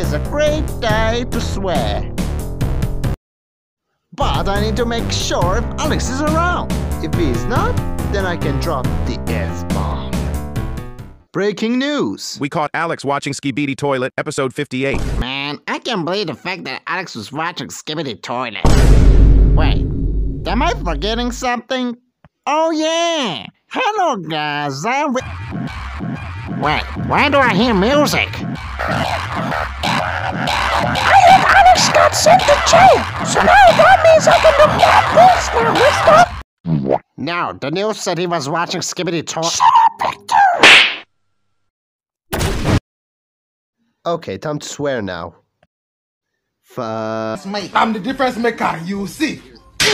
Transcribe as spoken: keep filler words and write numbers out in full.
is a great day to swear. But I need to make sure if Alex is around. If he is not, then I can drop the F-bomb. Breaking news! We caught Alex watching Skibidi Toilet, episode fifty-eight. Man, I can't believe the fact that Alex was watching Skibidi Toilet. Wait, am I forgetting something? Oh yeah! Hello guys, I'm with... Wait, why do I hear music? I think Alex got sent to jail, so now that means I can do bad things now, mister! No, the news said he was watching Skibidi Toilet. Shut up, Victor! Okay, time to swear now. F- I'm the difference maker, you see.